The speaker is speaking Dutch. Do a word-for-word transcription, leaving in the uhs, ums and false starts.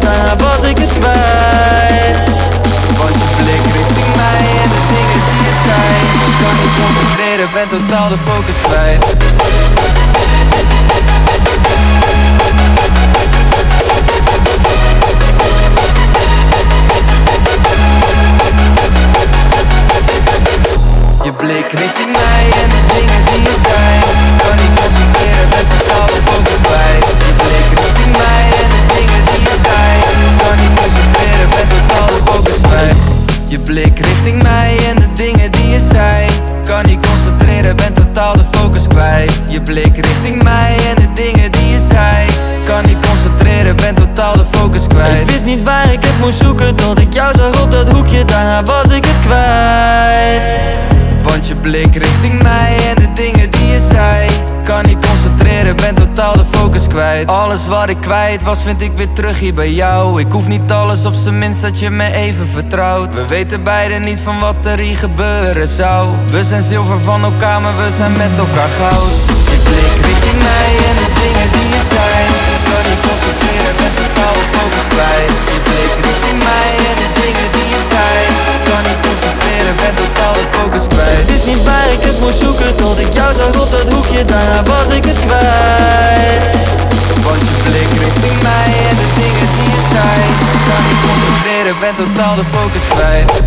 daarna was ik het kwijt. Want je blik richting mij en de dingen die je zei. Ik kan niet concentreren, ben totaal de focus kwijt. Je blik richting mij en de dingen die je zei. Ik kan niet concentreren, ben totaal de focus kwijt. Je blik richting mij en de dingen die je zei. Ik kan niet concentreren, ben totaal de focus kwijt. Je blik richting mij en de dingen die je zei. Ik kan niet concentreren, ben totaal de focus kwijt. Je blik richting mij en de dingen die je zei. Ik kan niet concentreren, ben totaal de focus kwijt. Ik wist niet waar ik het moest zoeken tot ik jou zag op dat hoekje, daarna was ik het kwijt. Want je blik richting mij en de dingen die je zei. Kan niet concentreren, ben totaal de focus kwijt. Alles wat ik kwijt was, vind ik weer terug hier bij jou. Ik hoef niet alles, op zijn minst dat je me even vertrouwt. We weten beiden niet van wat er hier gebeuren zou. We zijn zilver van elkaar, maar we zijn met elkaar goud. Je blik richting mij en de dingen die je zei. Kan niet concentreren, ben totaal de focus kwijt. Je blik richting mij en de dingen die je zei. Kan niet concentreren, ben totaal de focus kwijt. Ik wist niet waar ik het moest zoeken tot ik jou zag op dat hoekje, daarna was ik het kwijt. Want je blik richting mij en de dingen die je zei. Kan niet concentreren, ben totaal de focus kwijt.